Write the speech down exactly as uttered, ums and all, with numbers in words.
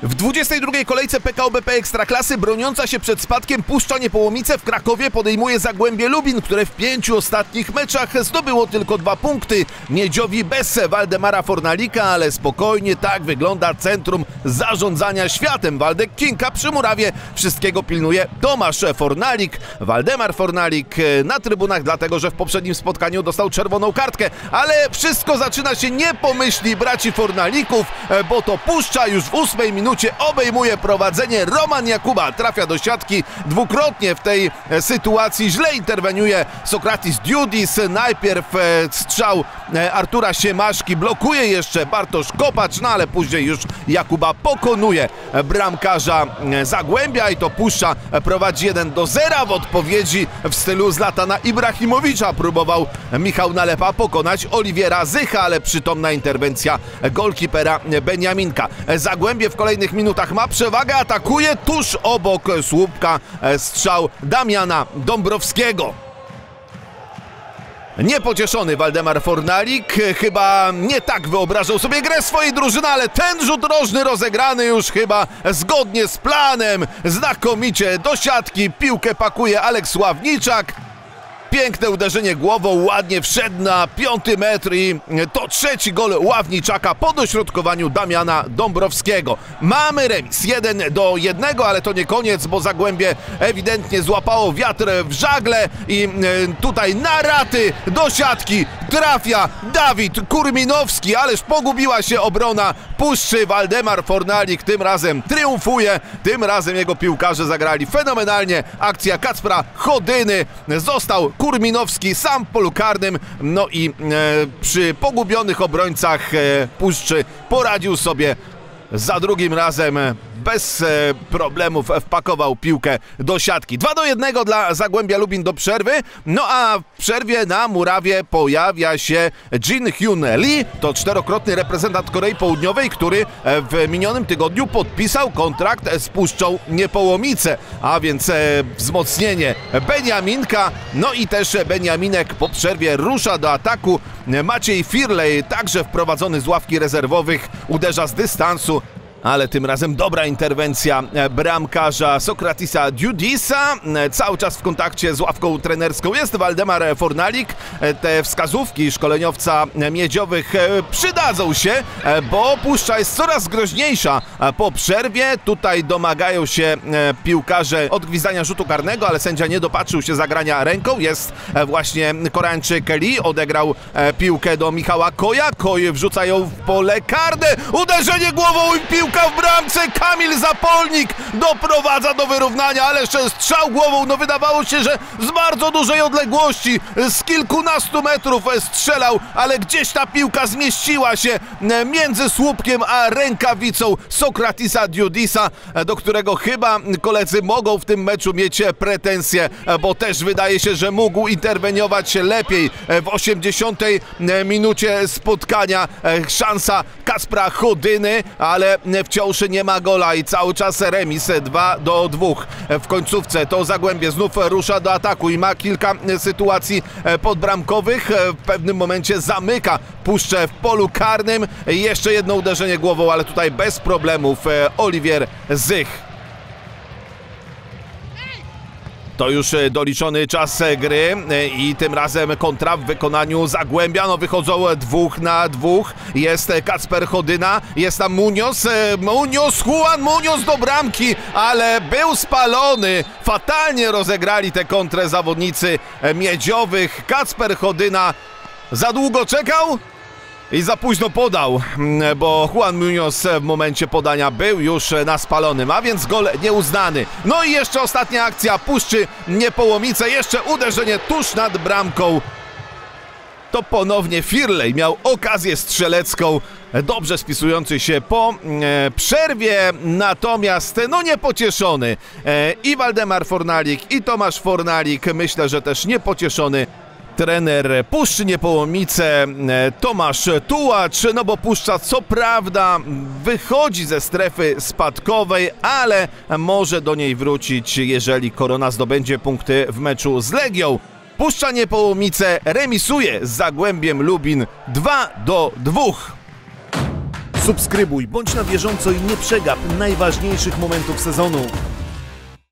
W dwudziestej drugiej kolejce P K O B P Ekstraklasy broniąca się przed spadkiem Puszcza Niepołomice w Krakowie podejmuje Zagłębie Lubin, które w pięciu ostatnich meczach zdobyło tylko dwa punkty. Miedziowi bez Waldemara Fornalika, ale spokojnie tak wygląda centrum zarządzania światem. Waldek Kinka przy murawie, wszystkiego pilnuje Tomasz Fornalik. Waldemar Fornalik na trybunach, dlatego że w poprzednim spotkaniu dostał czerwoną kartkę, ale wszystko zaczyna się nie po myśli braci Fornalików, bo to Puszcza już w ósmej minucie obejmuje prowadzenie. Roman Jakuba trafia do siatki dwukrotnie w tej sytuacji. Źle interweniuje Sokratis Diudis. Najpierw strzał Artura Siemaszki, blokuje jeszcze Bartosz Kopacz, no ale później już Jakuba pokonuje bramkarza Zagłębia i to Puszcza prowadzi jeden do zera. W odpowiedzi w stylu Zlatana Ibrahimowicza próbował Michał Nalepa pokonać Oliwiera Zycha, ale przytomna interwencja golkipera Beniaminka. Zagłębie w kolejnych minutach ma przewagę, atakuje tuż obok słupka strzał Damiana Dąbrowskiego. Niepocieszony Waldemar Fornalik chyba nie tak wyobrażał sobie grę swojej drużyny, ale ten rzut rożny rozegrany już chyba zgodnie z planem. Znakomicie do siatki piłkę pakuje Aleks Ławniczak. Piękne uderzenie głową, ładnie wszedł na piąty metr i to trzeci gol Ławniczaka po dośrodkowaniu Damiana Dąbrowskiego. Mamy remis jeden do jednego, ale to nie koniec, bo Zagłębie ewidentnie złapało wiatr w żagle i tutaj na raty do siatki trafia Dawid Kurminowski, ależ pogubiła się obrona Puszczy. Waldemar Fornalik tym razem triumfuje, tym razem jego piłkarze zagrali fenomenalnie. Akcja Kacpra Chodyny, został Kurminowski sam w polu karnym, no i e, przy pogubionych obrońcach e, Puszczy poradził sobie za drugim razem. Bez e, problemów wpakował piłkę do siatki. dwa do jednego dla Zagłębia Lubin do przerwy. No a w przerwie na murawie pojawia się Jin Hyun Lee. To czterokrotny reprezentant Korei Południowej, który w minionym tygodniu podpisał kontrakt z Puszczą Niepołomice. A więc e, wzmocnienie Beniaminka. No i też Beniaminek po przerwie rusza do ataku. Maciej Firlej, także wprowadzony z ławki rezerwowych, uderza z dystansu. Ale tym razem dobra interwencja bramkarza Sokratisa Diudisa. Cały czas w kontakcie z ławką trenerską jest Waldemar Fornalik. Te wskazówki szkoleniowca miedziowych przydadzą się, bo Puszcza jest coraz groźniejsza po przerwie. Tutaj domagają się piłkarze odgwizdania rzutu karnego, ale sędzia nie dopatrzył się zagrania ręką. Jest właśnie Koreańczyk Lee, odegrał piłkę do Michała Koja. Koj wrzuca ją w pole karne. Uderzenie głową i piłka w bramce. Kamil Zapolnik doprowadza do wyrównania, ale jeszcze strzał głową, no wydawało się, że z bardzo dużej odległości, z kilkunastu metrów strzelał, ale gdzieś ta piłka zmieściła się między słupkiem a rękawicą Sokratisa Diudisa, do którego chyba koledzy mogą w tym meczu mieć pretensje, bo też wydaje się, że mógł interweniować lepiej w osiemdziesiątej minucie spotkania. Szansa Kacpra Chodyny, ale wciąż nie ma gola i cały czas remis dwa do dwóch. W końcówce to Zagłębie znów rusza do ataku i ma kilka sytuacji podbramkowych. W pewnym momencie zamyka Puszczę w polu karnym. Jeszcze jedno uderzenie głową, ale tutaj bez problemów Oliwier Zych. To już doliczony czas gry i tym razem kontra w wykonaniu Zagłębia. No wychodzą dwóch na dwóch. Jest Kacper Chodyna, jest tam Munoz. Munoz, Juan Munoz do bramki, ale był spalony. Fatalnie rozegrali tę kontrę zawodnicy miedziowych. Kacper Chodyna za długo czekał i za późno podał, bo Juan Munoz w momencie podania był już na spalonym, a więc gol nieuznany. No i jeszcze ostatnia akcja Puszczy Niepołomice, jeszcze uderzenie tuż nad bramką. To ponownie Firlej miał okazję strzelecką, dobrze spisujący się po e, przerwie, natomiast no niepocieszony e, i Waldemar Fornalik, i Tomasz Fornalik, myślę, że też niepocieszony trener Puszczy Niepołomice Tomasz Tułacz, no bo Puszcza co prawda wychodzi ze strefy spadkowej, ale może do niej wrócić, jeżeli Korona zdobędzie punkty w meczu z Legią. Puszcza Niepołomice remisuje z Zagłębiem Lubin dwa do dwóch. Subskrybuj, bądź na bieżąco i nie przegap najważniejszych momentów sezonu.